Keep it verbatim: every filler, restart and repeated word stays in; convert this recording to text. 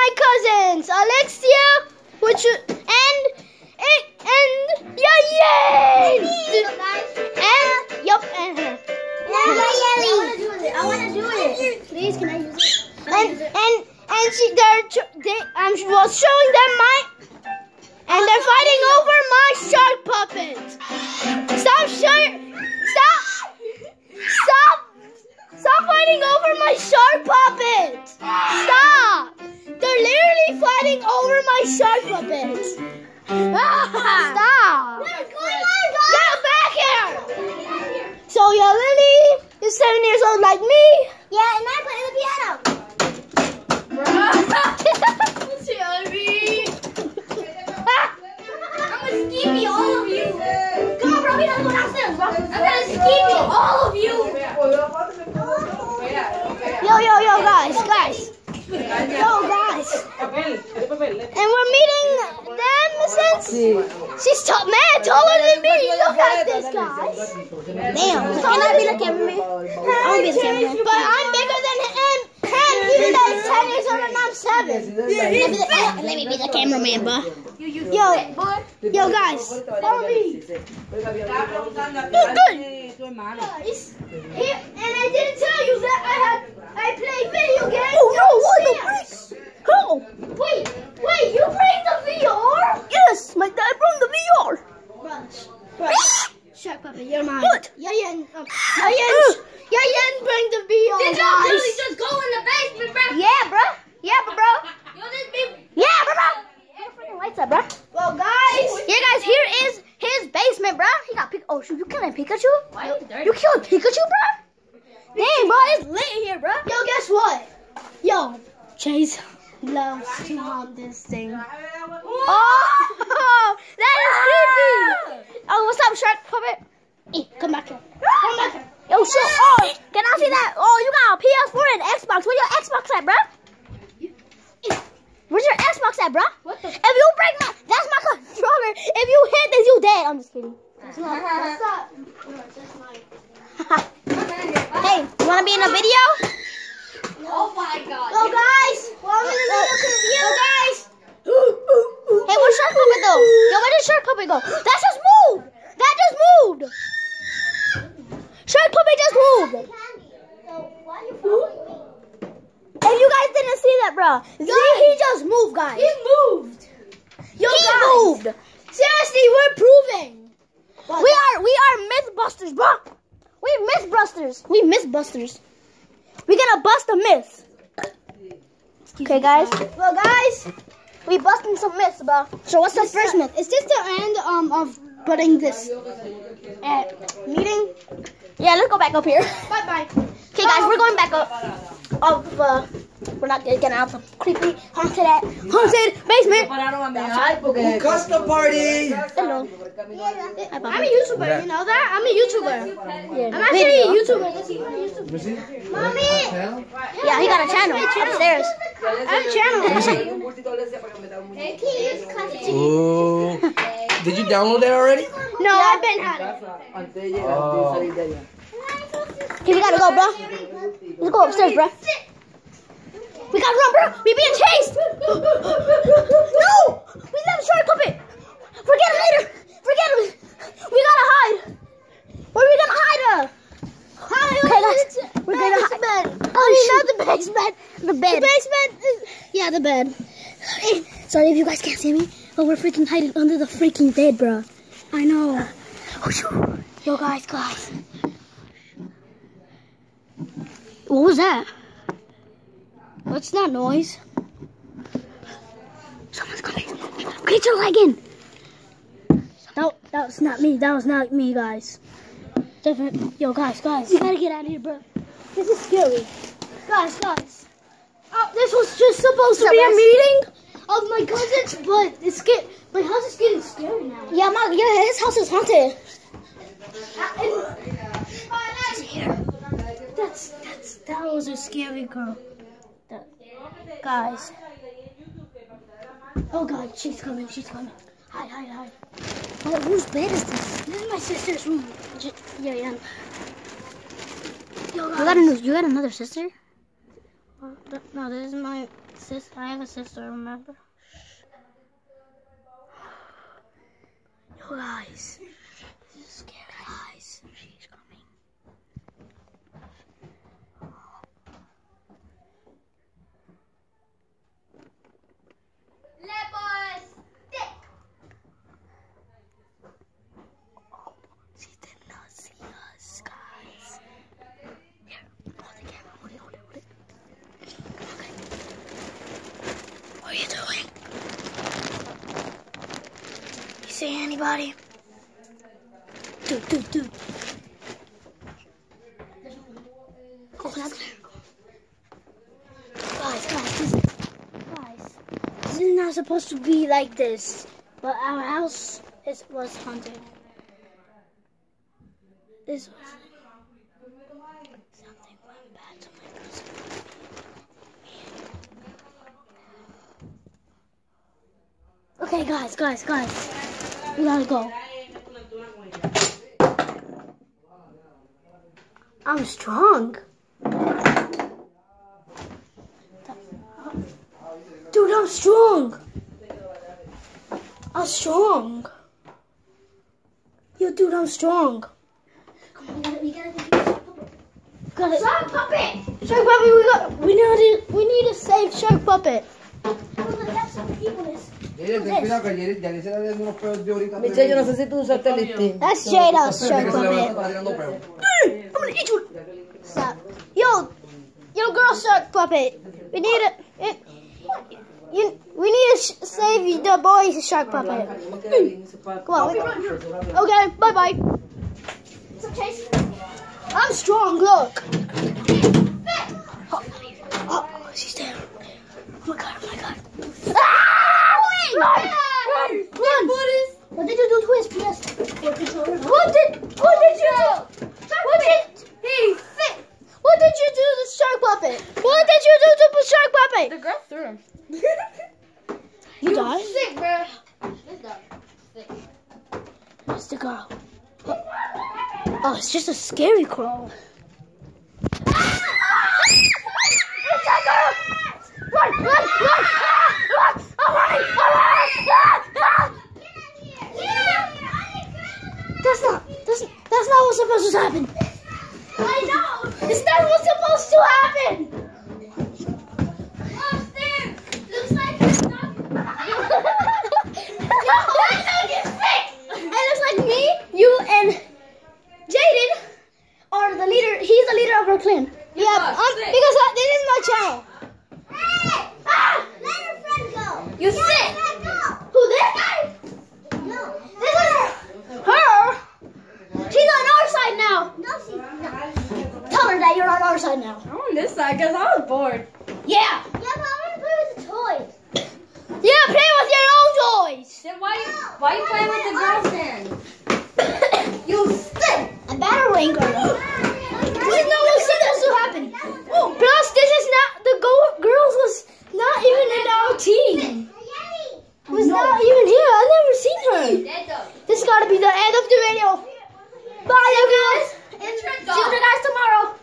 my cousins, Alexia, which and and, and yeah, yeah. And yup, and her. I want to do it. I want to do it. Please, can I use it? And and and she, they're they, I was showing them my, and they're fighting over my shark puppet. Stop, shark! Stop! Stop! Stop fighting over my shark puppet! Stop! They're literally fighting over my shark puppet. Stop! What is going on, guys? Get back here! So yeah, Lily is seven years old like me. Yeah, and I play the piano. I'm gonna ski all of you. Come on, bro. We gotta go downstairs, bro. I'm gonna ski all of you. Yo, yo, yo, guys, guys. Yo, guys. And we're meeting them since she's t man taller than me. Look at this, guys. Damn. Can I be the cameraman? I want to be the cameraman. But I'm bigger than him. And even though he's ten years old and I'm seven. Let me, be the, let me be the cameraman, bro. Yo, yo, guys, follow me. Guys, here, and I didn't tell you that I had I play video games. Oh no! What the frick? Oh! Wait, wait, you bring the V R? Yes, my dad brought the V R. Rush, rush. Shut up, you're mine. What? Yeah, yeah, um, yeah, yeah, yeah, yeah, bring the V R. Did y'all really guys. just go in the basement, bro? Yeah, bro. Yeah, bro. Yo, this be. Yeah, bro. Where the freaking lights at, bro? Well, guys. Yeah, guys, here is his basement, bro. He got Pikachu. Oh, shoot, you killing Pikachu? Why is it dirty? You killing Pikachu, bro? Dang, bro, it's lit in here, bro. Yo, guess what? Yo, Chase loves to haunt this thing. Oh, that is creepy. Oh, what's up, shark puppet? Hey, come back here. Come back here. Yo, shit. Oh, can I see that? Oh, you got a P S four and Xbox. Where your Xbox at, bro? Where's your Xbox at, bro? What the? If you break my, that's my controller. If you hit this, you dead. I'm just kidding. That's not. That's not. No, that's mine. Hey, you wanna be in a video? Oh my God. Well, guys. Well, I'm in a little review. Well, guys. Hey, where's Shark Puppet though? Yo, where did Shark Puppet go? That just moved. That just moved. Shark Puppet just moved. If you guys didn't see that, bro, see, he just moved, guys. He moved. Yo, he guys. moved. Seriously, we're proving. What? We are, we are Mythbusters, bro. We Mythbusters. We Mythbusters. We gonna bust a myth. Okay, guys. Well, guys, we busting some myths, bro. So what's the this first uh, myth? Is this the end um of putting this uh, meeting? Yeah, let's go back up here. Bye bye. Okay, guys, we're going back up. Of uh, we're not getting out of the creepy haunted haunted basement. Custom party. Hello. I'm a YouTuber. You know that? I'm a YouTuber. Yeah. I'm actually a YouTuber. Was he? Mommy. Yeah, he got a channel upstairs. I have a channel. Ooh. Did you download that already? No, I've been had it. Oh. Okay, we gotta go, bro. Let's go upstairs, bro. We gotta run, bro. We being chased. No, we left Shark Puppet. Forget him later. Forget him. We gotta hide. Where are we gonna hide? Uh? Okay, guys. We're gonna hide. Oh, not the basement. The bed. The basement is, Yeah, the bed. Sorry if you guys can't see me, but we're freaking hiding under the freaking bed, bro. I know. Yo, guys, guys. What was that? What's that noise? Someone's coming. Get your leg in. That, that was not me. That was not me, guys. Different. Yo, guys, guys. We gotta get out of here, bro. This is scary. Guys, guys. Oh, this was just supposed to What's be up, a guys? meeting of my cousins, but it's get my house is getting scary now. Yeah, my yeah, his house is haunted. She's here. That's that's that was a scary girl. That, guys. Oh God, she's coming. She's coming. Hide, hide, hide. Oh, whose bed is this? This is my sister's room. J yeah, yeah. Yo, You guys. got a, you got another sister? No, this is my sister. I have a sister, remember? Yo, guys. This is scary, guys. She's coming. She did not see us, guys. Here, hold the camera. Hold it, hold it, hold it. Okay. What are you doing? You see anybody? Dude, dude, dude. Oh, that's guys, guys, this, guys. This is not supposed to be like this, but our house is, was haunted. This was something went bad to my cousin. Okay, guys, guys, guys, we gotta go. I'm strong. Dude, I'm strong. I'm strong. Yo, dude, I'm strong. Come on, we gotta, we gotta get this Shark Puppet! Shark Puppet, we got, we need to, we need to save Shark Puppet. Michelle, yo no sé si tú usaste el listín. That's Jada's Shark Puppet. I'm gonna eat you. Stop. Yo, yo, girl Shark Puppet. We need to, it, you, we need to sh save the boy Shark Puppet. Come on. We, okay, bye bye. I'm strong, look. Oh, oh, she's there. Oh my god, oh my god. Ah! Run! Run! Run! What did you do to his P S? What did, what did you do? What did, hey, what did you do to the Shark Puppet? What did you do to the Shark Puppet? The girl threw him. You died? Sick, bro. Where's the girl? Oh, it's just a scary crow. Run, run, run! Run! I'm running! I'm running! That's not, that's, that's not what's supposed to happen. I know! It's not what's supposed to happen! Upstairs! Looks like it's not. That dog is fake! It looks like me, you, and Jaden are the leader. He's the leader of our clan. Yeah, um, because uh, this is my channel. Hey! Ah! Let her friend go. You yeah, sit. Who, this guy? No. This is her. She's on our side now. No, she's not. Tell her that you're on our side now. I'm on this side because I was bored. Yeah. Yeah, but I want to play with the toys. Yeah, play with your own toys. Then why you why you playing with the girls then? You stink. A battering girl. This is not what's supposed to happen. Oh, plus, this is not, the go girls was not even in our team. Was not even here. I never seen her. This has got to be the end of the video. Bye, you guys. See you guys tomorrow.